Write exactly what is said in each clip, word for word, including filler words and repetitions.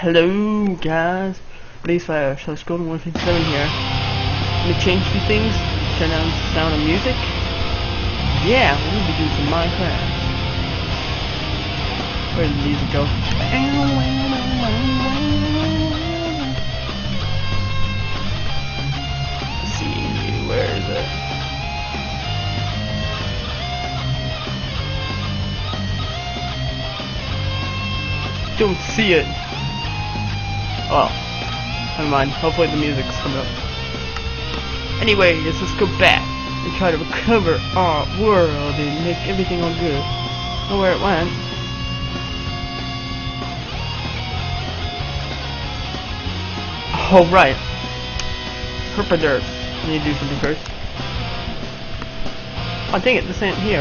Hello guys, Blaze Fire, so let's go to one fifty-seven here. Let me change a few things, turn down the sound of music. Yeah, we'll be doing some Minecraft. Where did the music go? Let's see, where is it? Don't see it. Oh, never mind. Hopefully the music's coming up. Anyways, let's go back and try to recover our world and make everything all good. Know where it went? Oh right, Herpaderf. I need to do something first. Oh dang it, this ain't here.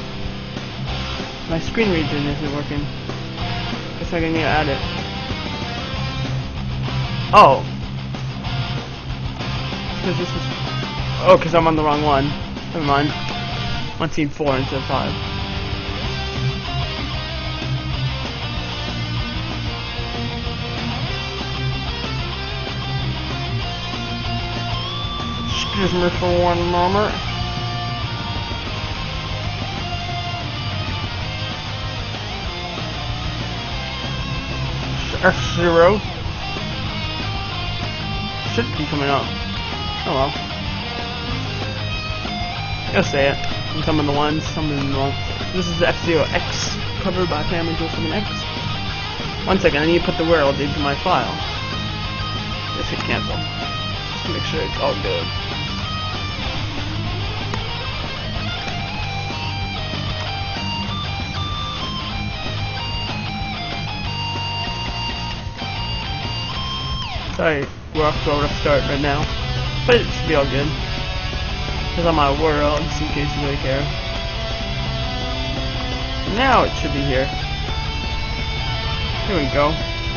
My screen region isn't working. Guess I need to add it. Oh. Because this is. Oh, because I'm on the wrong one. Never mind. one scene four instead of five. Excuse me for one moment. F zero should be coming up. Oh well. I'll say it. And some of the ones, some of the ones. This is F zero X, covered by Family Joseph and X. One second, I need to put the world into my file. Let's hit cancel. Just to make sure it's all good. Sorry, we're off to a rough start right now, but it should be all good. It's on my world, just in case you really care. Now it should be here. Here we go.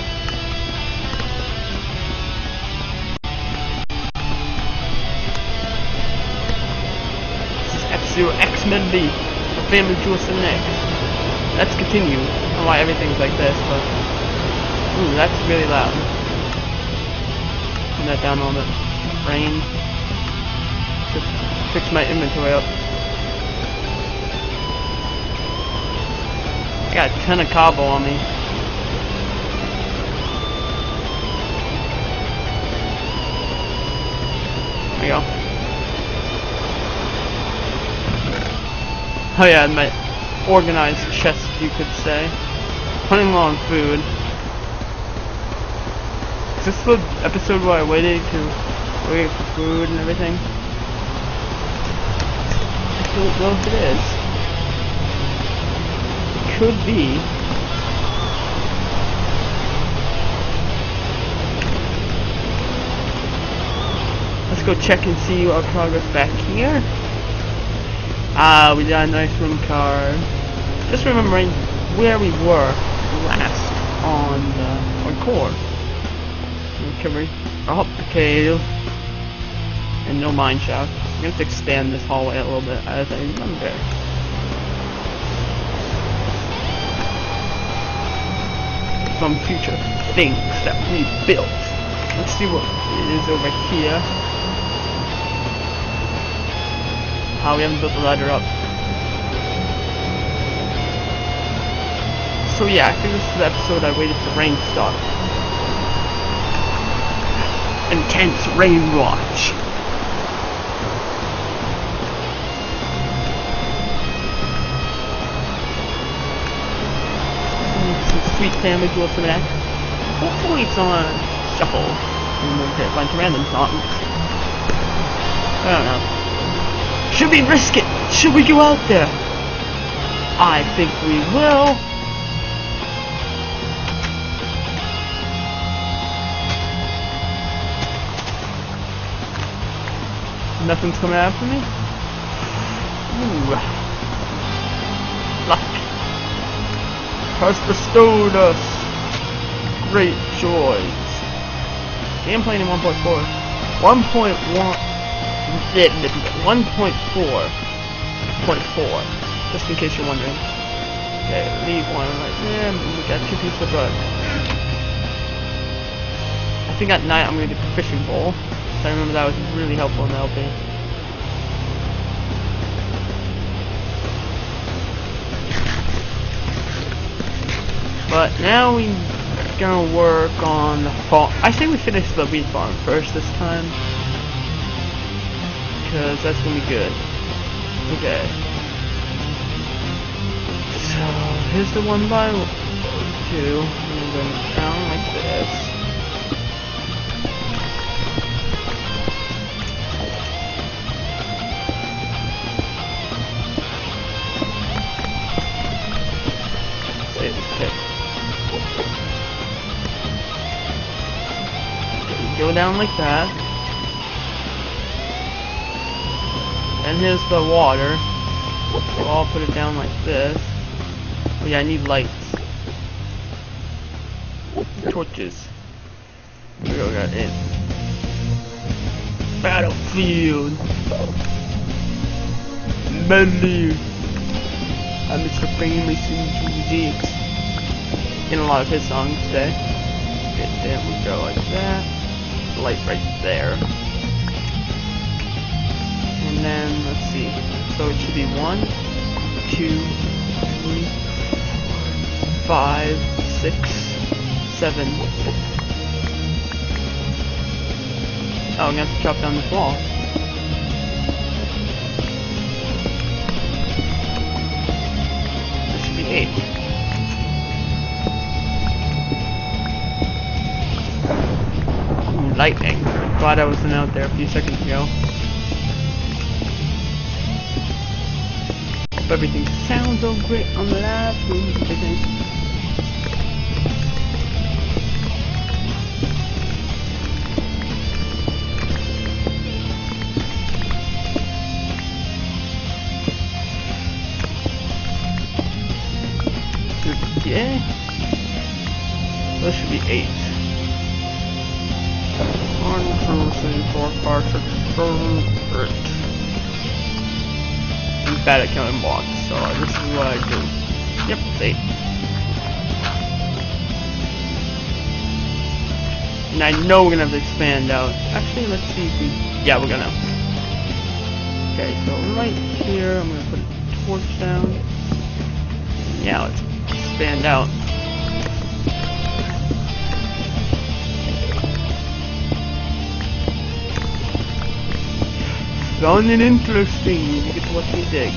This is F zero X-Men V, for Family Joseph and X. Let's continue. I don't know why everything's like this, but... Ooh, that's really loud. Turn that down a little bit. Rain. Just fix my inventory up. I got a ton of cobble on me. There we go. Oh yeah, my organized chest, you could say. Running low on food. Is this the episode where I waited to wait for food and everything? I don't know if it is. Could be. Let's go check and see our progress back here. Ah, we got a nice room card. Just remembering where we were last on the record. Recovery. Oh, the cave. And no mine shaft. I'm going to have to expand this hallway a little bit as I remember. Some future things that we built. Let's see what is over here. Ah, we haven't built the ladder up. So yeah, I think this is the episode I waited for rain to stop. Intense rain watch. Some sweet Family Joseph and X. Hopefully it's on shuffle. And we'll get a bunch of random songs. I don't know. Should we risk it? Should we go out there? I think we will. Nothing's coming after me? Ooh. Luck has bestowed us great joys. Gameplay in one point four. one point one. one point four point four. Just in case you're wondering. Okay, leave one right there. We got two pieces of bread. think at night I'm gonna do a fishing pole. So I remember that was really helpful in L P. But now we're gonna work on the farm. I say we finish the wheat farm first this time, because that's gonna be good. Okay. So here's the one by two. I'm going down like this. Okay. Go down like that. And here's the water. So I'll put it down like this. Oh yeah, I need lights. Torches. Here we go, got it. Battlefield. Medley. I'm Mister Famous Music. In a lot of his songs today. Okay, there we go like that. Light right there. And then let's see. So it should be one, two, three, four, five, six, seven. Oh, I'm gonna have to chop down this wall. There should be eight. Ooh, lightning. Glad I wasn't out there a few seconds ago. Hope everything sounds all great on the live stream. Yeah. That should be eight. One, two, three, four, five, six, seven, eight. I'm bad at counting blocks, so this is what I do. Yep, it's eight. And I know we're gonna have to expand out. Actually, let's see if we. Yeah, we're gonna. Okay, so right here, I'm gonna put a torch down. Yeah, let's expand out. Found it interesting. You get to watch me dig.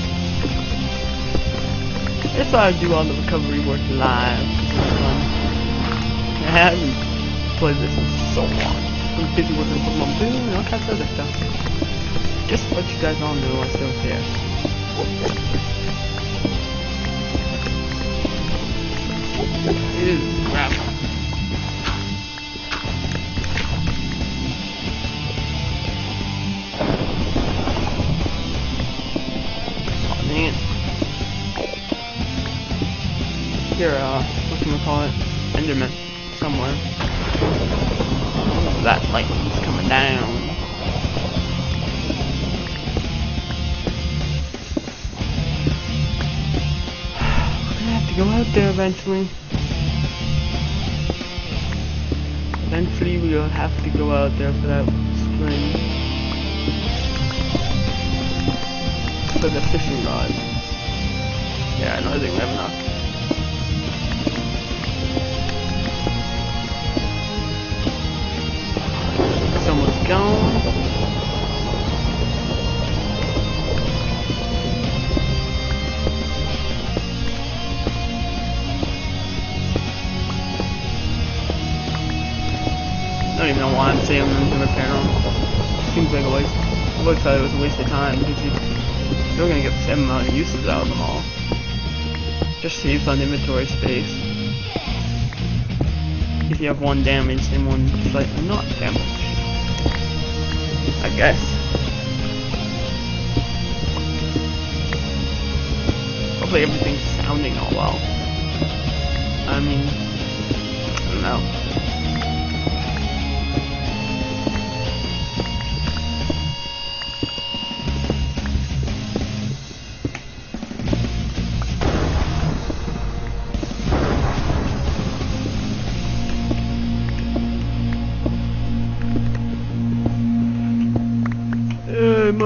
That's why I do all the recovery work live. It's fun. I haven't played this in so long. I'm busy working with my boom and all kinds of other stuff. Just to let you guys all know I still care. Ew, crap. Here, uh, what can we call it? Enderman. Somewhere. Oh, that lightning's coming down. We're gonna have to go out there eventually. Eventually we'll have to go out there for that spring. For the fishing rod. Yeah, I know I think we have enough. Someone's gone. I don't even know why I'm saving them to repair them. Seems like a waste. I would thought it was a waste of time because you, you're gonna get the same amount of uses out of them all. Just saves on inventory space. If you have one damaged and one slightly not damaged. I guess. Hopefully everything's sounding all well. I mean, I don't know.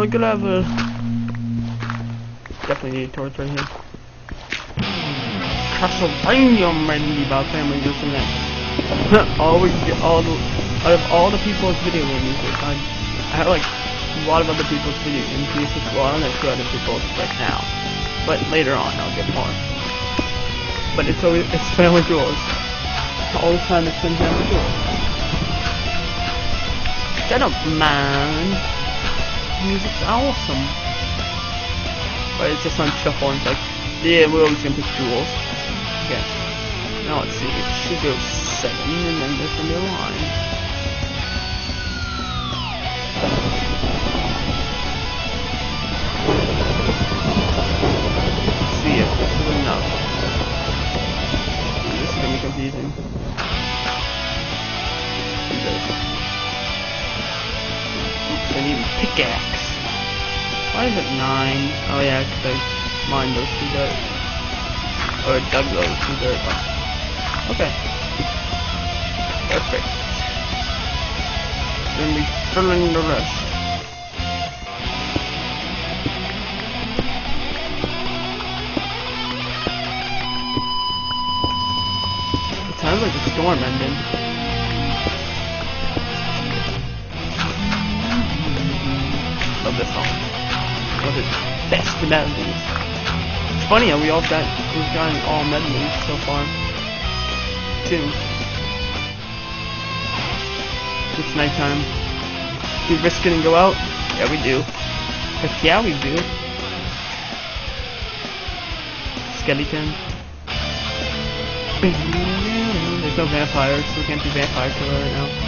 quick level. Definitely need a torch right here. Castlevania medieval family listen that. all we all the, out of all the people's video game music, I, I have like a lot of other people's video game music. Well, I don't have two other people's right now, but later on I'll get more. But it's always it's Family Jewels. All the time it's been Family Jewels. Shut up, man. Music's awesome. But it's just on shuffle and it's like, yeah, we're always gonna pick Jewels. Okay. Now let's see. It should go seven and then there's gonna be a line. Let's see if this is enough. This is gonna be confusing. Oops, I need a pickaxe. Why is it nine? Oh yeah, because I mined those two dirt. Or dug those two dirt. Okay. Perfect. Then we fill in the rest. It sounds like the storm ended. Love this song. One of the best melodies. It's funny how we all got we've gotten all melodies so far. Too. It's nighttime. Do we risk it and go out? Yeah, we do. Heck yeah, we do. Skeleton. There's no vampires, so we can't do vampire killer right now.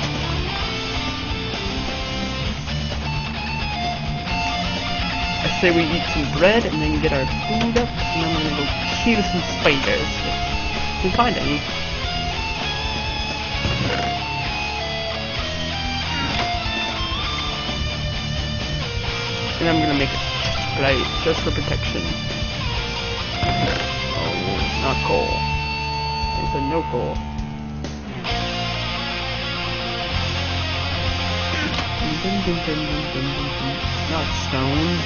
I say we eat some bread and then get our food up, and then we're gonna go kill some spiders. If we find any. And I'm gonna make a light just for protection. Oh, not coal. It's a no coal. Not stone.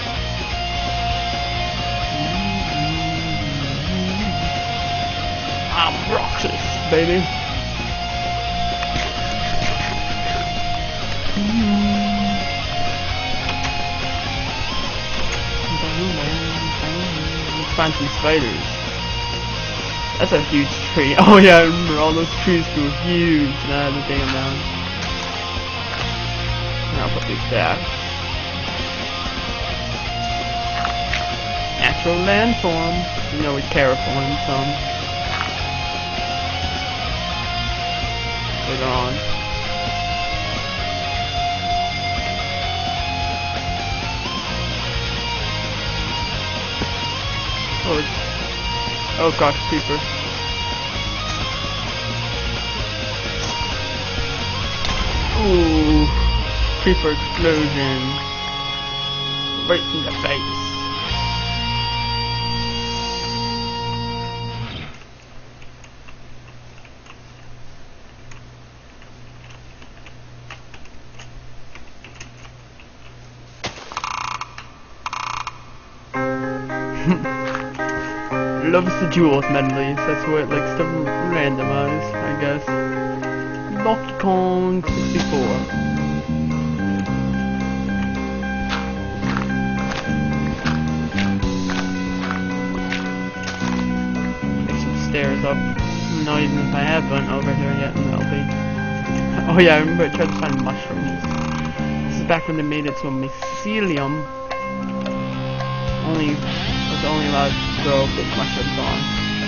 I'm Roxas, baby. Let's find some spiders. That's a huge tree. Oh yeah, I remember all those trees grew huge. Now I have to take them down. And I'll put these back. Natural landform. You know we terraform some. Later on. Oh, it's, oh gosh, creeper. Ooh, creeper explosion. Right in the face. Loves the jewels medleys, that's what it likes to randomize, I guess. Donkey Kong sixty-four. Make some stairs up. Not even if I have one over here yet in the L B. Oh yeah, I remember I tried to find mushrooms. This is back when they made it to a mycelium. Only was only allowed to grow with mushrooms on.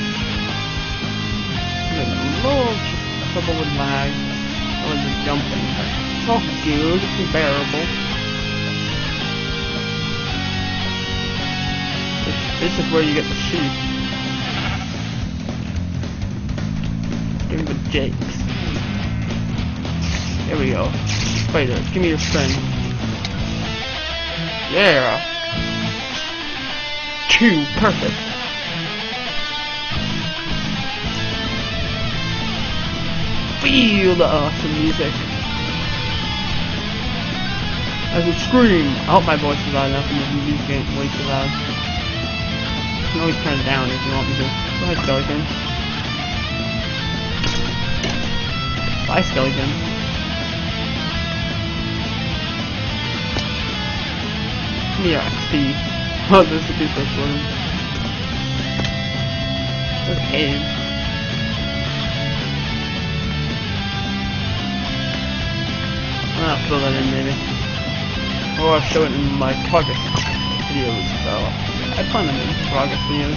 There's a little trouble with lag. Or the jumping, but it's all good, it's bearable. This, this is where you get the sheep. Give me the jakes. There we go. Spiders, give me your friend. Yeah! Two, perfect. Feel the awesome music. I would scream. I hope my voice is loud enough and the music ain't way too loud. You can always turn it down if you want me to. Go ahead, skeleton. Bye, skeleton. Give me your X P. Oh, this is the first one. Okay. I'll fill that in maybe. Or I'll show it in my progress videos, so I plan on doing progress videos.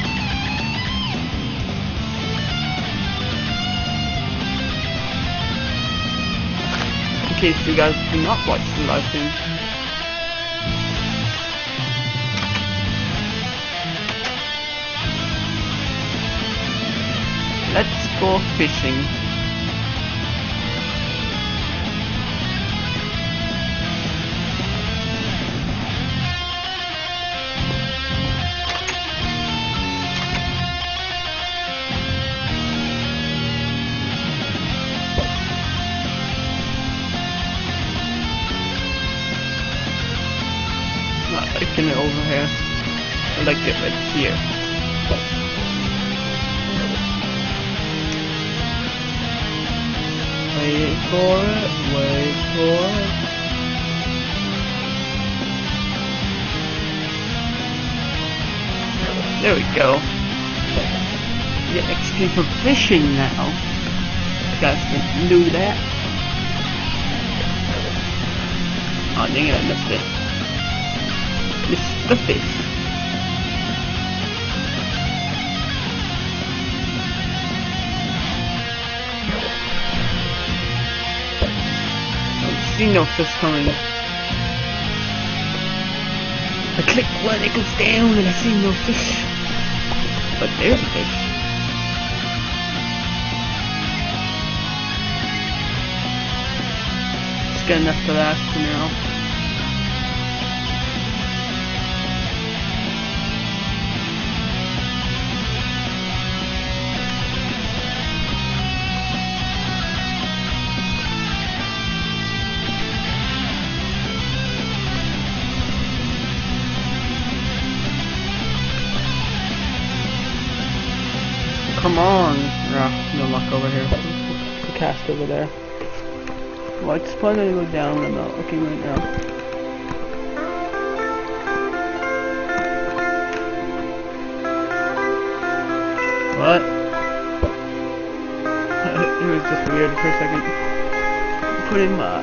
In case you guys do not watch the live stream. Let's go fishing. It over here. I like it right here. Wait for it, wait for it. There we go. Get X P for fishing now. You guys can do that. Oh dang it, I missed it. It's the fish. I see no fish coming. I click when it goes down and I see no fish. But there's a fish. It's good enough to last for now. Come on! Ah, no luck over here. The cast over there. Well, it's probably gonna go down. I'm not looking right now. What? It was just weird for a second. Put in my...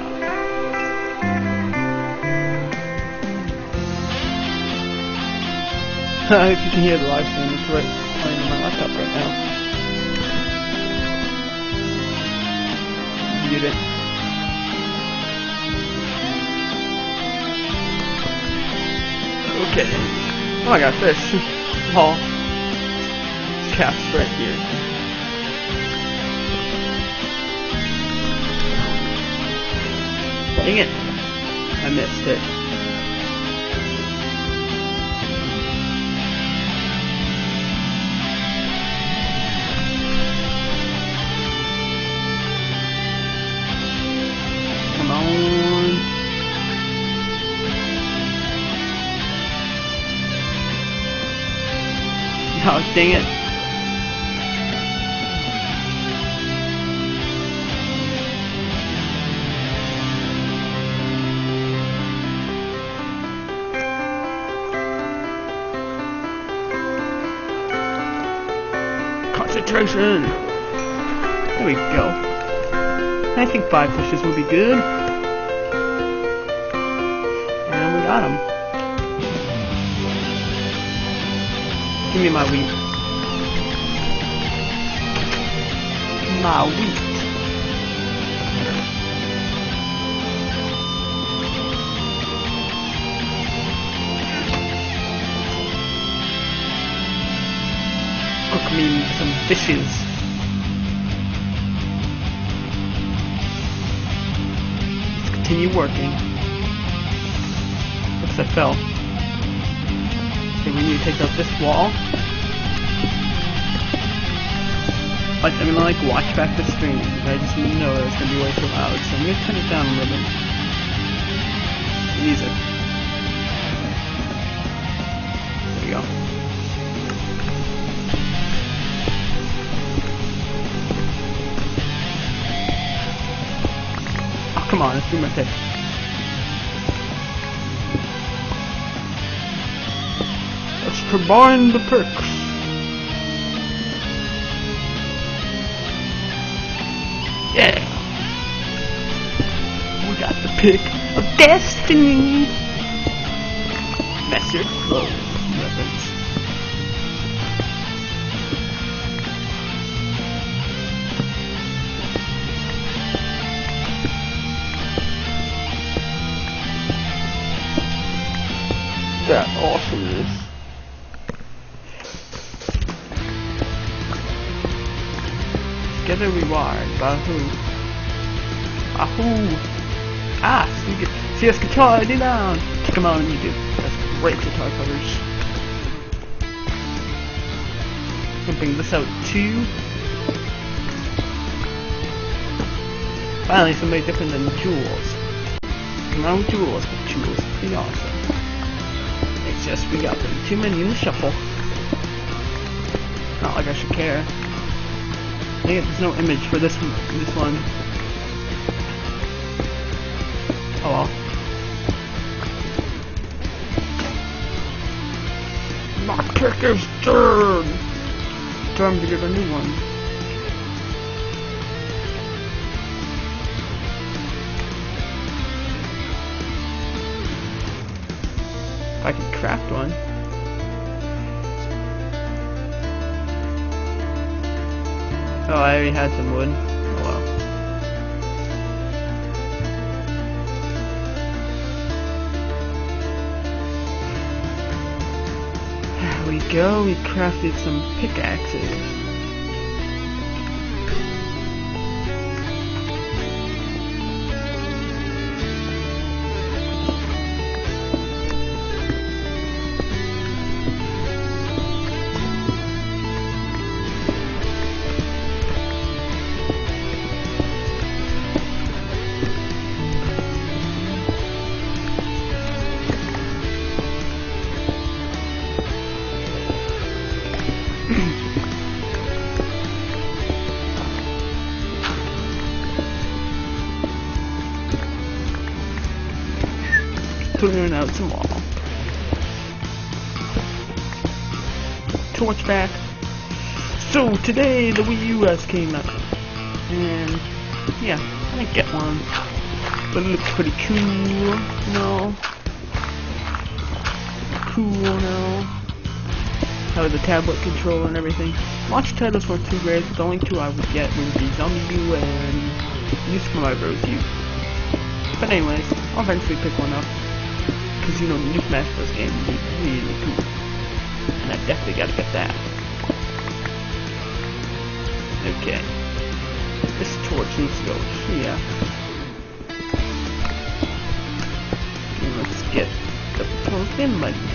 If you can hear the live stream, it's right playing on my laptop right now. Mute it. Okay. Oh, I got fish. Oh. Cast right here. Dang it. I missed it. Come on. Oh, dang it. Concentration. There we go. I think five fishes will be good. And we got them. Give me my wheat. My wheat. Cook me some fishes. Let's continue working. Oops, I fell. Okay, we need to take out this wall. Like, I'm gonna like watch back the stream. I just know that it's gonna be way too loud, so I'm gonna turn it down a little bit. Music. There you go. Oh, come on, let's do my pick. Let's combine the perks. Yeah! We got the pick of destiny! Master Flow weapons. That awesomeness. Get a reward. Bahoo. Ahoo. Ah, so you get C S guitar, D down. Check them out on YouTube. That's great guitar covers. Gonna bring this out too. Finally, somebody different than Jules. Come on with Jules, but Jules is pretty awesome. It's just we got them too many in the shuffle. Not like I should care. Yeah, there's no image for this one. This one. Oh well. My pick is dead. Time to get a new one. If I could craft one. Oh, I already had some wood. Oh well. There we go, we crafted some pickaxes. Clearing out some wall. Torch back. So today the Wii U S came out, and yeah, I didn't get one, but it looks pretty cool. No, cool now. How the tablet controller and everything. Launch titles weren't too great, but the only two I would get would be Zombie U and New Super Mario Bros. U. But anyways, I'll eventually pick one up. Because, you know, the new Smash Bros. Game would be really cool. And I definitely gotta get that. Okay. This torch needs to go here. And let's get the pumpkin money.